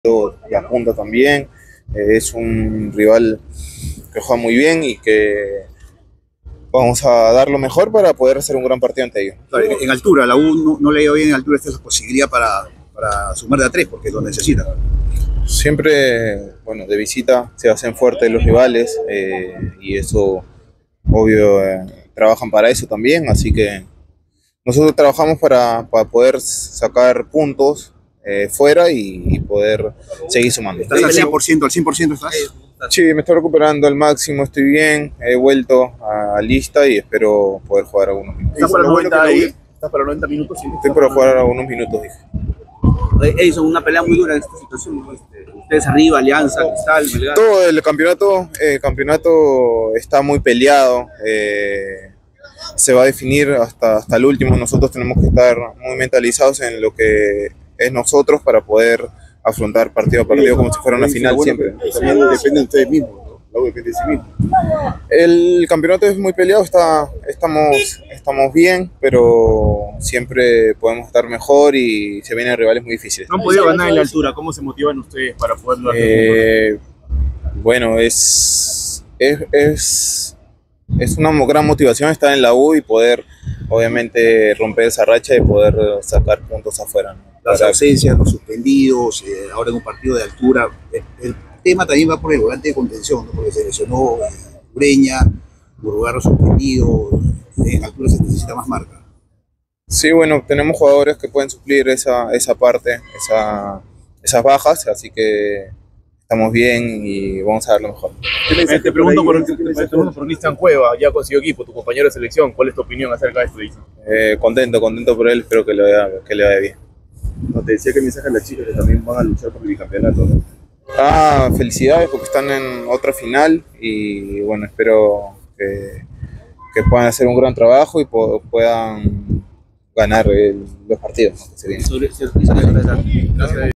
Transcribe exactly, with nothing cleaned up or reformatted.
la punta también. Eh, es un rival que juega muy bien y que vamos a dar lo mejor para poder hacer un gran partido ante ellos. En altura, la U no, no le ha ido bien en altura, esta es la posibilidad para, para sumar de a tres, porque lo necesita. Siempre, bueno, de visita se hacen fuertes los rivales eh, y eso, obvio, eh, trabajan para eso también, así que nosotros trabajamos para, para poder sacar puntos eh, fuera y, y poder seguir sumando. ¿Estás al cien por ciento? ¿Al cien por ciento estás? Sí, me estoy recuperando al máximo, estoy bien, he vuelto a lista y espero poder jugar algunos minutos. ¿Estás para, noventa, ¿Estás para noventa minutos? ¿Sí? Estoy para jugar algunos minutos, dije. Edison, una pelea muy dura en esta situación, ¿no? Este, ustedes arriba, Alianza, Cristal, Melgar. Todo el campeonato, el campeonato está muy peleado, eh, se va a definir hasta, hasta el último. Nosotros tenemos que estar muy mentalizados en lo que es nosotros para poder afrontar partido a partido como si fuera una final siempre. También depende de ustedes mismos, ¿no? La U depende de sí mismo. El campeonato es muy peleado, está, estamos, estamos bien, pero siempre podemos estar mejor y se vienen rivales muy difíciles. No han podido ganar en la altura, ¿cómo se motivan ustedes para poderlo hacer? Eh, bueno, es, es, es, es una gran motivación estar en la U y poder, obviamente, romper esa racha y poder sacar puntos afuera, ¿no? Las ausencias, los suspendidos, eh, ahora en un partido de altura. El, el tema también va por el volante de contención, ¿no? Porque se lesionó eh, Ureña, Burrugarro suspendido, en altura se necesita más marca. Sí, bueno, tenemos jugadores que pueden suplir esa, esa parte, esa, esas bajas, así que estamos bien y vamos a dar lo mejor. Te, te pregunto por, te pregunto por Cristian Cueva, ya consiguió equipo, tu compañero de selección, ¿cuál es tu opinión acerca de esto? Eh, contento, contento por él, espero que le vaya, que le vaya bien. No, te decía que mensaje a las chicas que también van a luchar por el bicampeonato, ¿no? Ah, felicidades porque están en otra final y bueno, espero que, que puedan hacer un gran trabajo y po puedan ganar el, los partidos, ¿no? Que se vienen. Gracias.